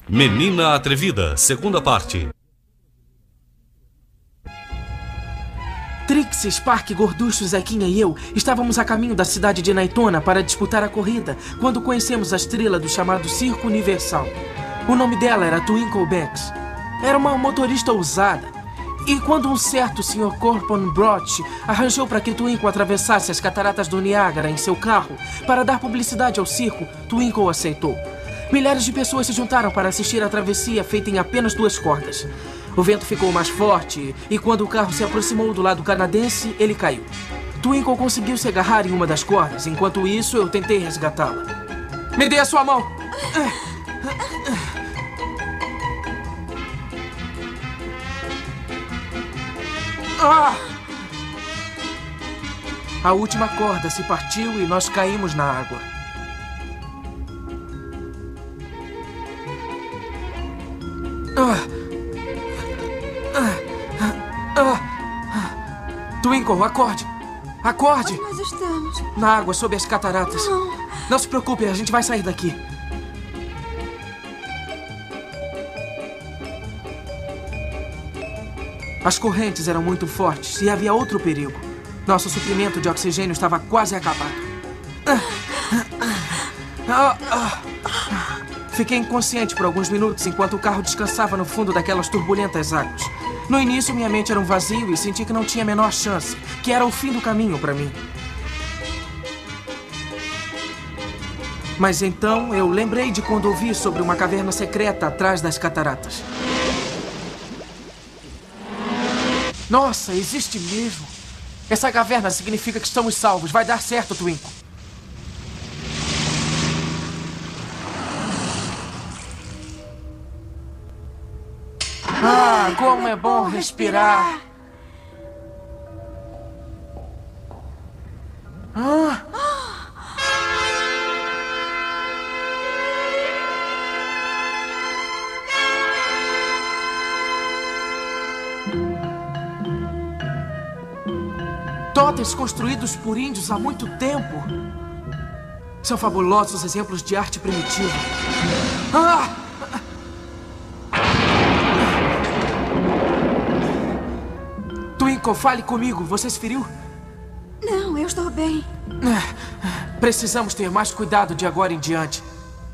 Menina Atrevida, segunda parte. Trixie, Spark, Gorducho, Zequinha e eu estávamos a caminho da cidade de Naytona para disputar a corrida quando conhecemos a estrela do chamado Circo Universal. O nome dela era Twinkle Banks. Era uma motorista ousada. E quando um certo Sr. Corporan Broch arranjou para que Twinkle atravessasse as cataratas do Niágara em seu carro para dar publicidade ao circo, Twinkle aceitou. Milhares de pessoas se juntaram para assistir à travessia feita em apenas 2 cordas. O vento ficou mais forte e quando o carro se aproximou do lado canadense, ele caiu. Twinkle conseguiu se agarrar em uma das cordas. Enquanto isso, eu tentei resgatá-la. Me dê a sua mão! A última corda se partiu e nós caímos na água. Twinkle, acorde! Acorde! Onde nós estamos? Na água, sob as cataratas. Não se preocupe, a gente vai sair daqui. As correntes eram muito fortes e havia outro perigo. Nosso suprimento de oxigênio estava quase acabado. Fiquei inconsciente por alguns minutos enquanto o carro descansava no fundo daquelas turbulentas águas. No início, minha mente era um vazio e senti que não tinha a menor chance, que era o fim do caminho para mim. Mas então eu lembrei de quando ouvi sobre uma caverna secreta atrás das cataratas. Nossa, existe mesmo. Essa caverna significa que estamos salvos. Vai dar certo, Twinkle. Como é bom respirar. Totens construídos por índios há muito tempo. São fabulosos exemplos de arte primitiva. Twinkle, fale comigo. Você se feriu? Não, eu estou bem. Precisamos ter mais cuidado de agora em diante.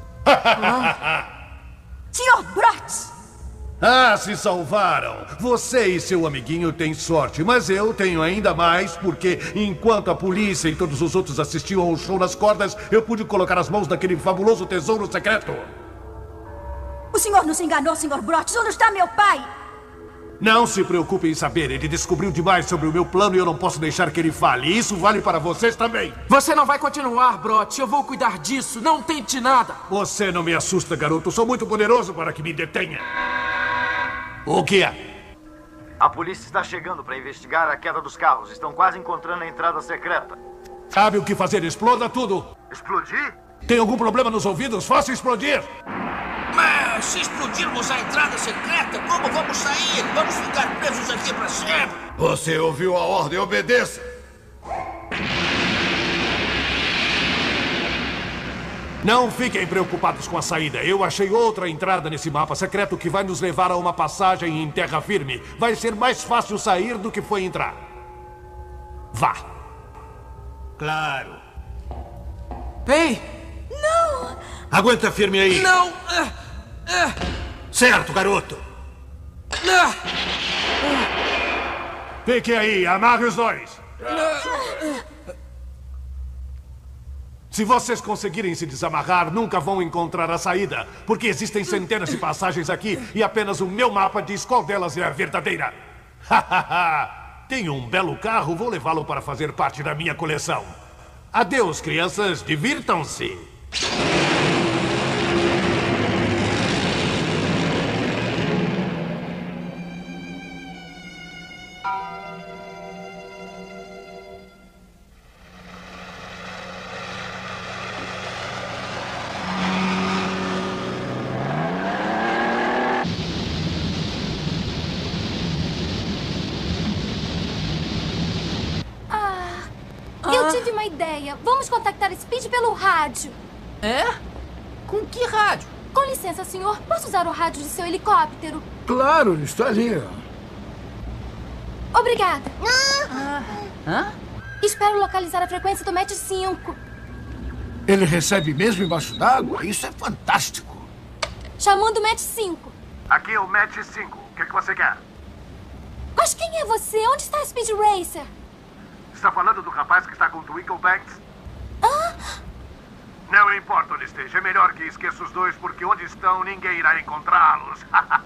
Sr. Broch! Se salvaram! Você e seu amiguinho têm sorte, mas eu tenho ainda mais, porque enquanto a polícia e todos os outros assistiam ao show nas cordas, eu pude colocar as mãos naquele fabuloso tesouro secreto. O senhor nos enganou, Sr. Broch. Onde está meu pai? Não se preocupe em saber. Ele descobriu demais sobre o meu plano e eu não posso deixar que ele fale. Isso vale para vocês também. Você não vai continuar, Broch. Eu vou cuidar disso. Não tente nada. Você não me assusta, garoto. Sou muito poderoso para que me detenha. O que é? A polícia está chegando para investigar a queda dos carros. Estão quase encontrando a entrada secreta. Sabe o que fazer? Exploda tudo. Explodir? Tem algum problema nos ouvidos? Faça explodir. Mas se explodirmos a entrada secreta, como vamos sair? Vamos ficar presos aqui para sempre. Você ouviu a ordem, obedeça. Não fiquem preocupados com a saída. Eu achei outra entrada nesse mapa secreto que vai nos levar a uma passagem em terra firme. Vai ser mais fácil sair do que foi entrar. Vá. Claro. Ei! Não! Aguenta firme aí. Não! Certo, garoto. Fique aí, amarre os dois. Se vocês conseguirem se desamarrar, nunca vão encontrar a saída, porque existem centenas de passagens aqui e apenas o meu mapa diz qual delas é a verdadeira. Tenho um belo carro, vou levá-lo para fazer parte da minha coleção. Adeus, crianças, divirtam-se. Eu tive uma ideia. Vamos contactar Speed pelo rádio. É? Com que rádio? Com licença, senhor. Posso usar o rádio de seu helicóptero? Claro, ele está ali. Obrigada. Espero localizar a frequência do Match 5. Ele recebe mesmo embaixo d'água? Isso é fantástico. Chamando o Match 5. Aqui é o Match 5. O que você quer? Mas quem é você? Onde está a Speed Racer? Está falando do rapaz que está com o Twinkle Banks? Não importa onde esteja. É melhor que esqueça os dois, porque onde estão, ninguém irá encontrá-los.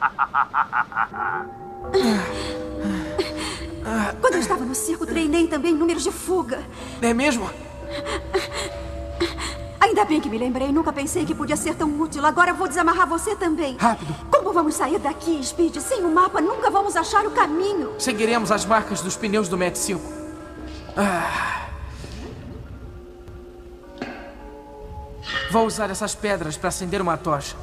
Quando eu estava no circo, treinei também números de fuga. É mesmo? Ainda bem que me lembrei. Nunca pensei que podia ser tão útil. Agora vou desamarrar você também. Rápido. Como vamos sair daqui, Speed? Sem o mapa, nunca vamos achar o caminho. Seguiremos as marcas dos pneus do Match 5. Vou usar essas pedras para acender uma tocha.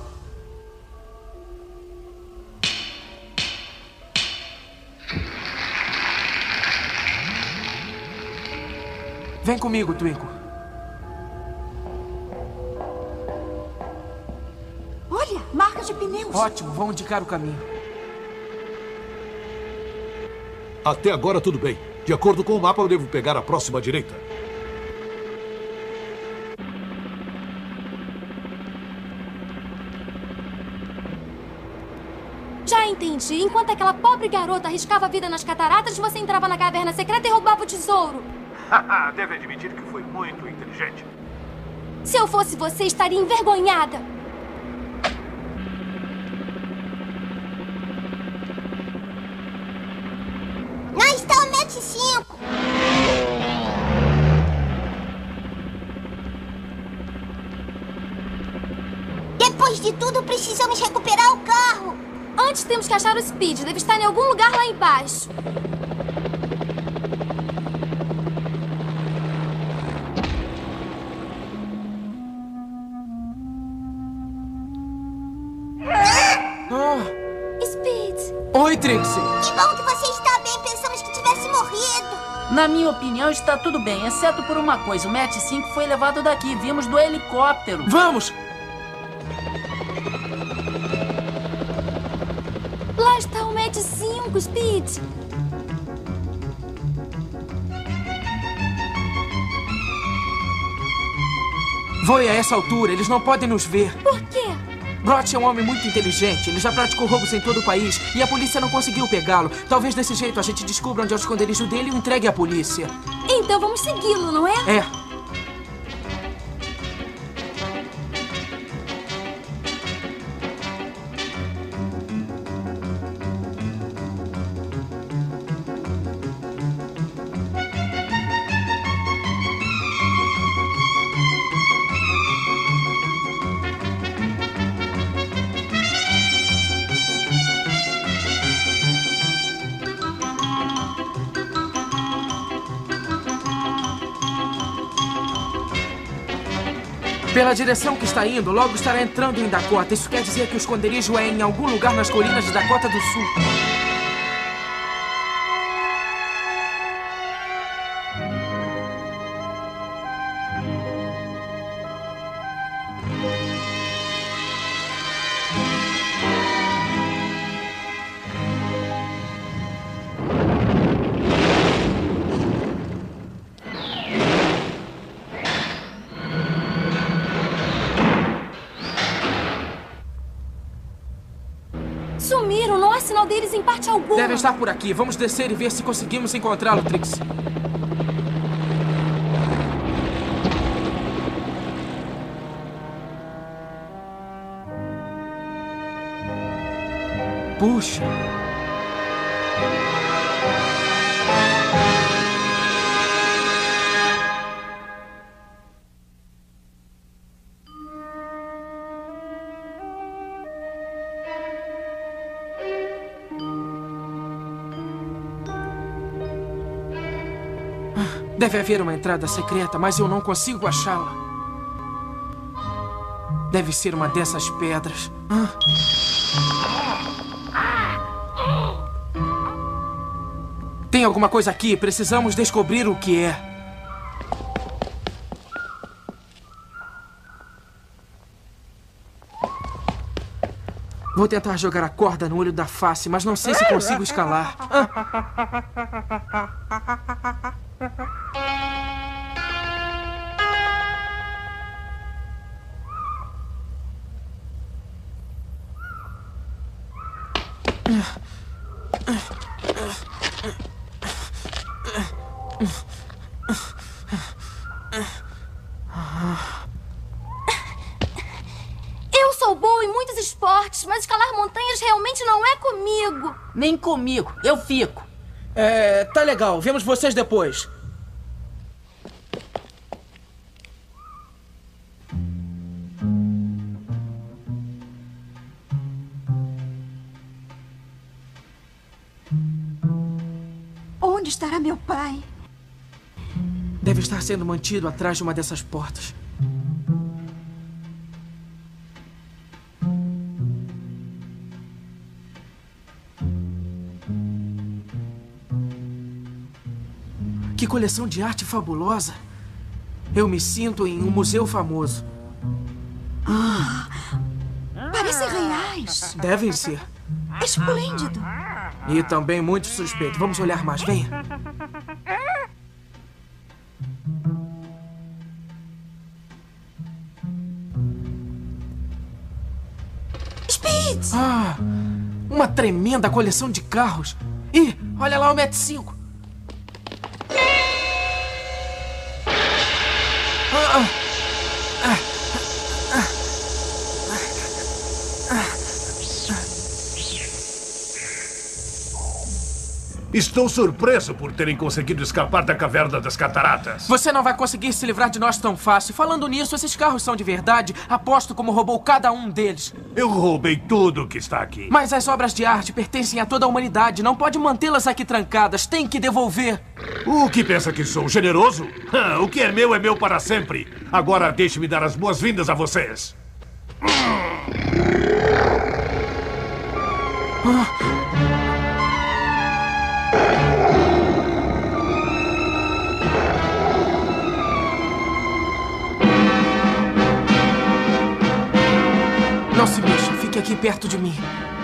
Vem comigo, Twinkle. Olha, marcas de pneus. Ótimo, vão indicar o caminho. Até agora tudo bem. De acordo com o mapa, eu devo pegar a próxima direita. Já entendi. Enquanto aquela pobre garota arriscava a vida nas cataratas, você entrava na caverna secreta e roubava o tesouro. Deve admitir que foi muito inteligente. Se eu fosse você, estaria envergonhada. Não está o Match 5. Depois de tudo, precisamos recuperar o carro. Antes temos que achar o Speed. Deve estar em algum lugar lá embaixo. Speed. Oi, Trixie. Que bom que você está bem. Pensamos que tivesse morrido. Na minha opinião, está tudo bem, exceto por uma coisa. O Match 5 foi levado daqui. Vimos do helicóptero. Vamos! Lá está o Match 5, Speed. Voe a essa altura, eles não podem nos ver. Por quê? Brot é um homem muito inteligente. Ele já praticou roubos em todo o país e a polícia não conseguiu pegá-lo. Talvez desse jeito a gente descubra onde é o esconderijo dele e o entregue à polícia. Então vamos segui-lo, não é? É. Pela direção que está indo, logo estará entrando em Dakota. Isso quer dizer que o esconderijo é em algum lugar nas colinas de Dakota do Sul. Sumiram, não há sinal deles em parte alguma. Devem estar por aqui. Vamos descer e ver se conseguimos encontrá-lo, Trixie. Puxa. Deve haver uma entrada secreta, mas eu não consigo achá-la. Deve ser uma dessas pedras. Tem alguma coisa aqui. Precisamos descobrir o que é. Vou tentar jogar a corda no olho da face, mas não sei se consigo escalar. Eu sou boa em muitos esportes, mas escalar montanhas realmente não é comigo. Nem comigo, eu fico. Tá legal. Vemos vocês depois. Onde estará meu pai? Deve estar sendo mantido atrás de uma dessas portas. Que coleção de arte fabulosa! Eu me sinto em um museu famoso. Parecem reais. Devem ser. Esplêndido. E também muito suspeito. Vamos olhar mais, venha. Speed! Uma tremenda coleção de carros. Ih, olha lá o Match 5. Estou surpreso por terem conseguido escapar da caverna das cataratas. Você não vai conseguir se livrar de nós tão fácil. Falando nisso, esses carros são de verdade. Aposto como roubou cada um deles. Eu roubei tudo que está aqui. Mas as obras de arte pertencem a toda a humanidade. Não pode mantê-las aqui trancadas. Tem que devolver. O que pensa que sou? Generoso? O que é meu para sempre. Agora deixe-me dar as boas-vindas a vocês. Não se mexa, fique aqui perto de mim.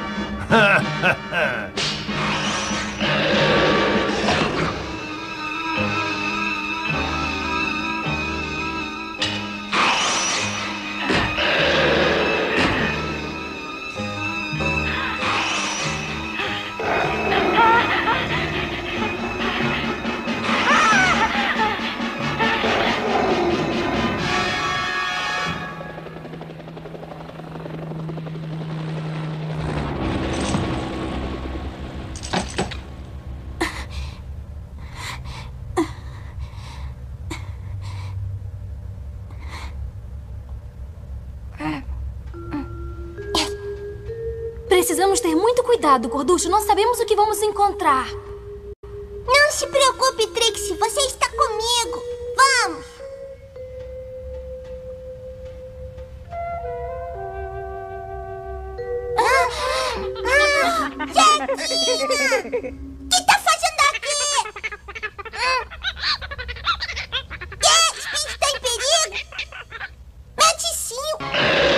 Precisamos ter muito cuidado, Gorducho. Não sabemos o que vamos encontrar. Não se preocupe, Trixie. Você está comigo. Vamos! Jack! O que está fazendo aqui? Jack, Speed está em perigo? Match 5!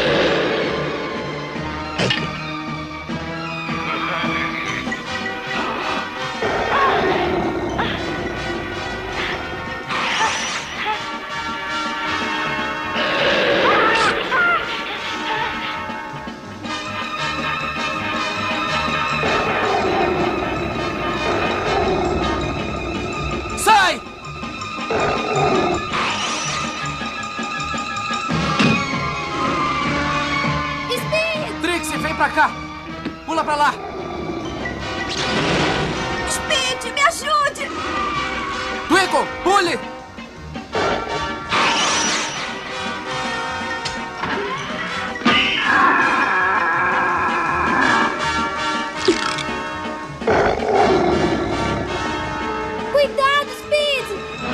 Sai! Speed! Trixie, vem pra cá! Pula pra lá! Speed, me ajude! Twinkle, pule! Cuidado, Speed!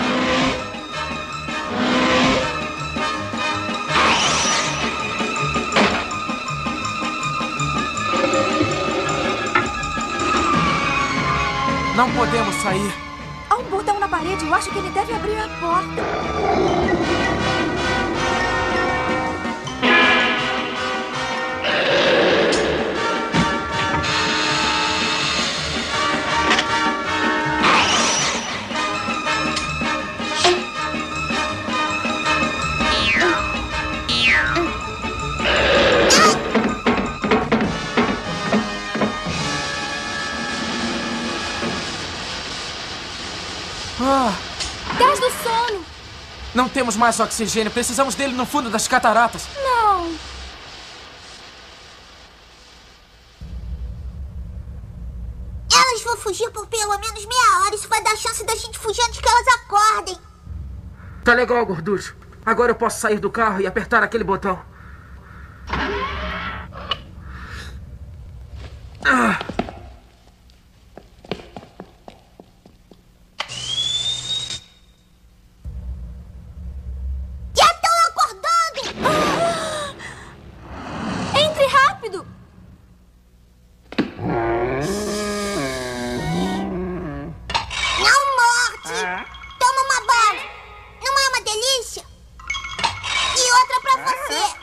Não podemos sair. Há um botão na parede. Eu acho que ele deve abrir a porta. temos mais oxigênio. Precisamos dele no fundo das cataratas. Não. Elas vão fugir por pelo menos meia hora. Isso vai dar chance da gente fugir antes que elas acordem. Tá legal, gorducho. Agora eu posso sair do carro e apertar aquele botão. Já estão acordando! Entre rápido! Não morte! Toma uma bala! Não é uma delícia? E outra pra você!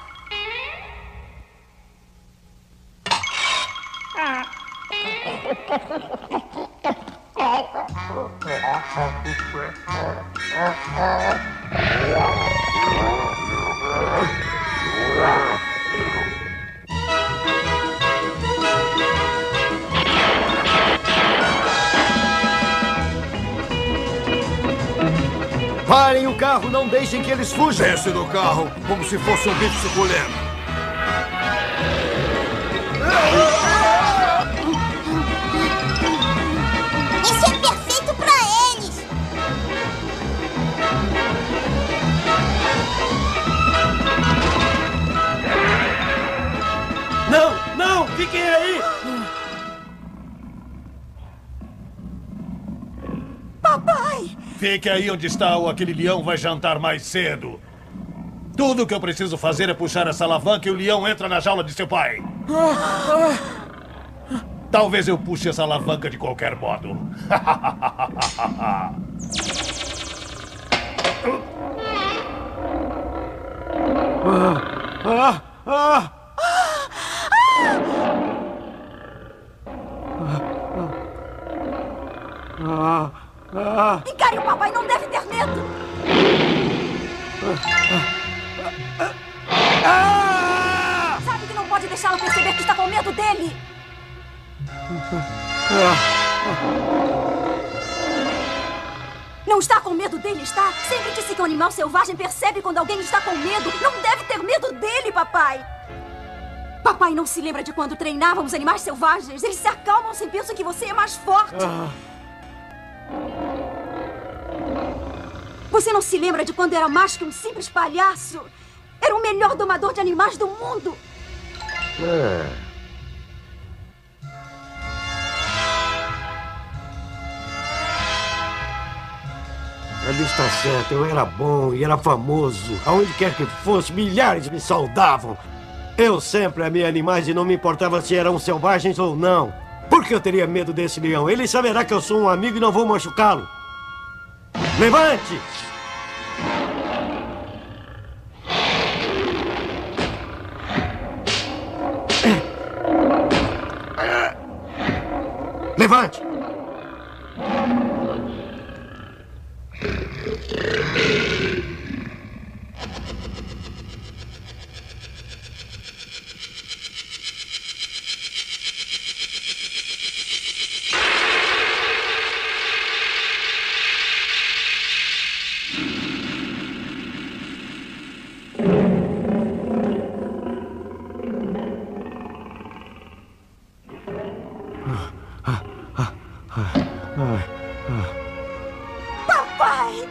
Parem o carro, não deixem que eles fujam. Desce do carro como se fosse um bicho suculento. Isso é perfeito pra eles! Não, não, fiquem aí! Papai! Fique aí onde está ou aquele leão vai jantar mais cedo. Tudo o que eu preciso fazer é puxar essa alavanca e o leão entra na jaula de seu pai. Talvez eu puxe essa alavanca de qualquer modo. Encare o papai, não deve ter medo! Sabe que não pode deixá-lo perceber que está com medo dele! Não está com medo dele, está? Sempre disse que um animal selvagem percebe quando alguém está com medo. Não deve ter medo dele, papai! Papai não se lembra de quando treinávamos animais selvagens. Eles se acalmam se pensam que você é mais forte. Você não se lembra de quando era mais que um simples palhaço? Era o melhor domador de animais do mundo. Ele está certo, eu era bom e era famoso. Aonde quer que fosse, milhares me saudavam. Eu sempre amei animais e não me importava se eram selvagens ou não. Por que eu teria medo desse leão? Ele saberá que eu sou um amigo e não vou machucá-lo. Levante! Levante! Papai!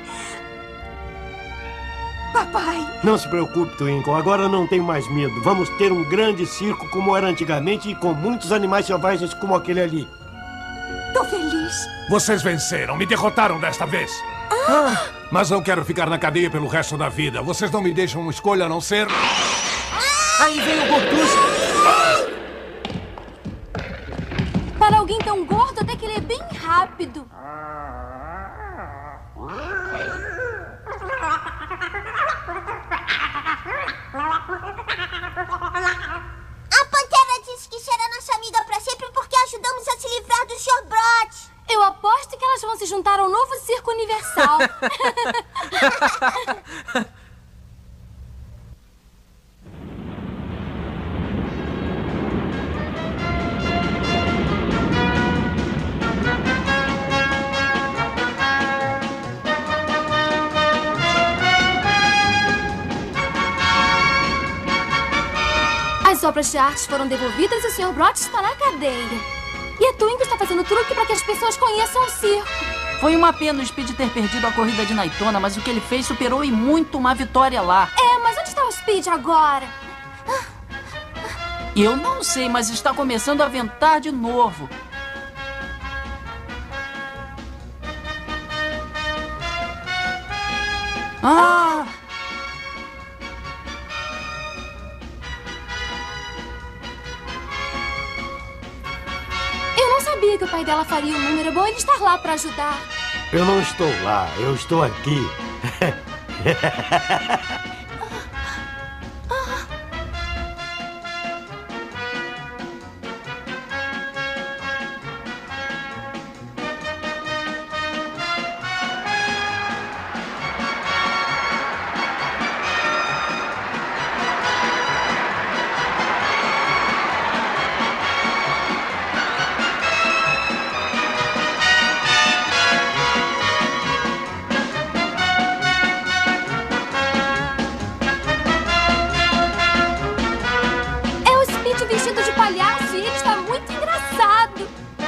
Papai! Não se preocupe, Twinkle. Agora não tenho mais medo. Vamos ter um grande circo como era antigamente e com muitos animais selvagens como aquele ali. Tô feliz. Vocês venceram, me derrotaram desta vez. Mas não quero ficar na cadeia pelo resto da vida. Vocês não me deixam uma escolha a não ser... Aí vem o gorducho. Para alguém tão gordo, até que ele é bem rápido. A Pantera disse que será nossa amiga pra sempre porque ajudamos a se livrar do Sr. Brot. Eu aposto que elas vão se juntar ao novo Circo Universal. obras de arte foram devolvidas e o Sr. Brott está na cadeia. E a Twinkle está fazendo truque para que as pessoas conheçam o circo. Foi uma pena o Speed ter perdido a corrida de Daytona, mas o que ele fez superou e muito uma vitória lá. Mas onde está o Speed agora? Eu não sei, mas está começando a ventar de novo. Ah! Eu não sabia que o pai dela faria um número. É bom ele estar lá para ajudar. Eu não estou lá, eu estou aqui. Vestido de palhaço e ele está muito engraçado.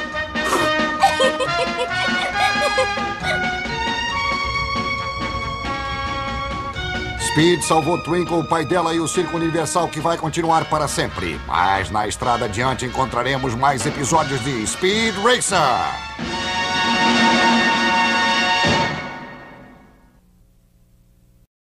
Speed salvou Twinkle, o pai dela e o Circo Universal, que vai continuar para sempre. Mas na estrada adiante encontraremos mais episódios de Speed Racer.